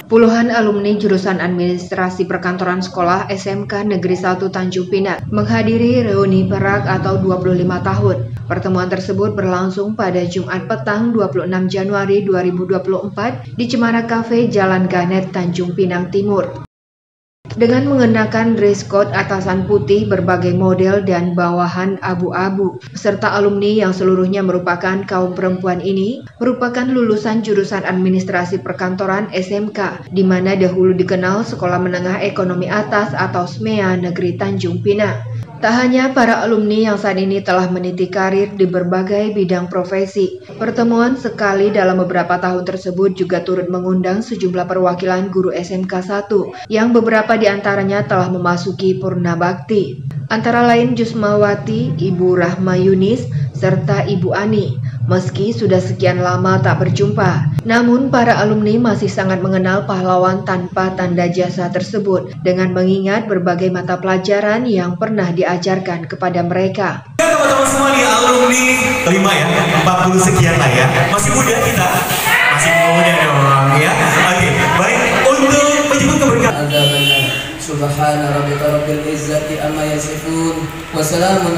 Puluhan alumni jurusan Administrasi Perkantoran Sekolah SMK Negeri 1 Tanjung Pinang menghadiri reuni perak atau 25 tahun. Pertemuan tersebut berlangsung pada Jumat petang 26 Januari 2024 di Cemara Cafe Jalan Ganet, Tanjung Pinang Timur. Dengan mengenakan dress code atasan putih berbagai model dan bawahan abu-abu, peserta alumni yang seluruhnya merupakan kaum perempuan ini merupakan lulusan jurusan Administrasi Perkantoran SMK, di mana dahulu dikenal Sekolah Menengah Ekonomi Atas atau SMEA Negeri Tanjung Pinang. Tak hanya para alumni yang saat ini telah meniti karir di berbagai bidang profesi, pertemuan sekali dalam beberapa tahun tersebut juga turut mengundang sejumlah perwakilan guru SMK 1 yang beberapa di antaranya telah memasuki purna bakti. Antara lain Jusmawati, Ibu Rahma Yunis, serta Ibu Ani. Meski sudah sekian lama tak berjumpa, namun para alumni masih sangat mengenal pahlawan tanpa tanda jasa tersebut dengan mengingat berbagai mata pelajaran yang pernah diajarkan kepada mereka. Teman-teman semua nih alumni 5 ya, 40 sekian lah ya. Masih muda kita, masih muda dong ya. Oke, baik, untuk menyebut keberkahan. Subhana rabbika rabbil izzati amma yasifun wa salamun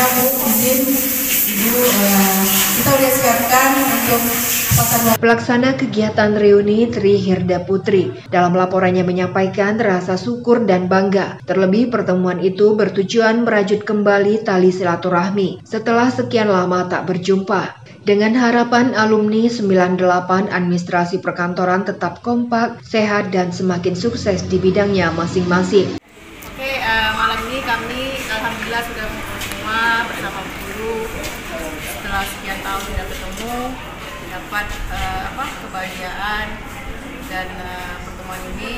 kita udah siapkan untuk pelaksana kegiatan reuni Tri Hirda Putri. Dalam laporannya menyampaikan rasa syukur dan bangga. Terlebih pertemuan itu bertujuan merajut kembali tali silaturahmi setelah sekian lama tak berjumpa. Dengan harapan alumni 98 Administrasi Perkantoran tetap kompak, sehat, dan semakin sukses di bidangnya masing-masing. Oke, malam ini kami alhamdulillah sudah bertemu semua bersama guru. Setelah sekian tahun tidak bertemu, dapat kebahagiaan dan pertemuan ini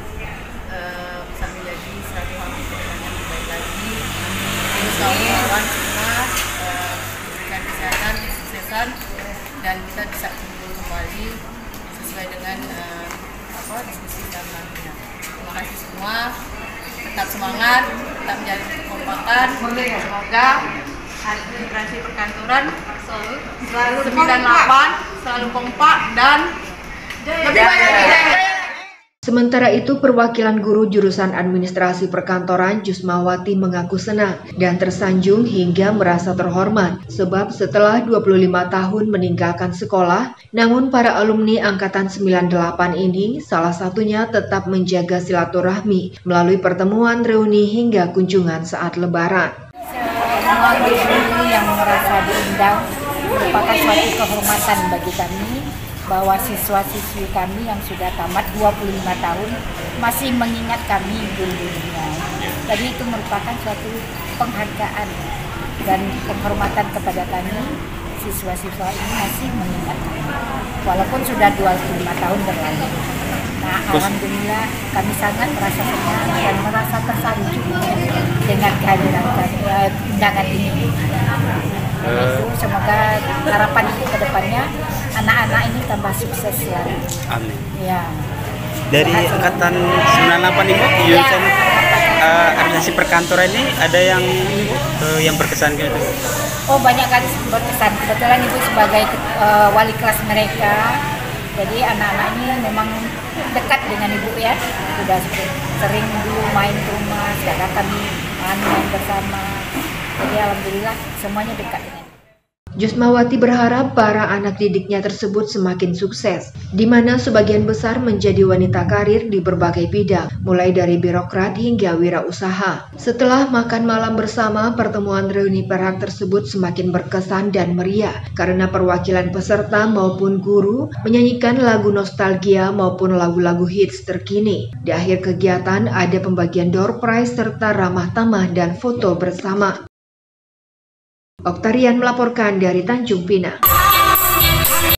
bisa menjadi suatu hal yang lebih baik lagi. Kawan-kawan semua diberikan kesehatan, kesuksesan, dan kita bisa kumpul kembali sesuai dengan diskusi dan nantinya. Terima kasih semua, tetap semangat, tetap menjadi kekompakan. Semoga Administrasi Perkantoran selalu 98 selalu kompak dan lebih baik. Sementara itu, perwakilan guru jurusan Administrasi Perkantoran Jusmawati mengaku senang dan tersanjung hingga merasa terhormat sebab setelah 25 tahun meninggalkan sekolah, namun para alumni angkatan 98 ini salah satunya tetap menjaga silaturahmi melalui pertemuan reuni hingga kunjungan saat lebaran. Semua guru yang merasa diundang merupakan suatu kehormatan bagi kami bahwa siswa-siswi kami yang sudah tamat 25 tahun masih mengingat kami dulunya. Jadi itu merupakan suatu penghargaan dan penghormatan kepada kami, siswa-siswa ini masih mengingat kami walaupun sudah 25 tahun berlalu. Nah, alhamdulillah kami sangat merasa senang dan merasa tersanjung dengan kehadiran undangan ini. Itu semoga harapan ke depannya anak-anak ini tambah sukses selalu. Amin. Ya. Dari angkatan 98 Ibu, jurusan Administrasi Perkantoran ini ada yang berkesan gitu? Oh, banyak kali berkesan. Kebetulan Ibu sebagai wali kelas mereka. Jadi anak-anak ini memang dekat dengan Ibu ya. Sudah sering dulu main ke rumah, sekarang kami main bersama. Jadi alhamdulillah semuanya dekat dengan Ibu. Jusmawati berharap para anak didiknya tersebut semakin sukses, di mana sebagian besar menjadi wanita karir di berbagai bidang, mulai dari birokrat hingga wirausaha. Setelah makan malam bersama, pertemuan reuni perak tersebut semakin berkesan dan meriah, karena perwakilan peserta maupun guru menyanyikan lagu nostalgia maupun lagu-lagu hits terkini. Di akhir kegiatan ada pembagian door prize serta ramah tamah dan foto bersama. Oktarian melaporkan dari Tanjung Pinang.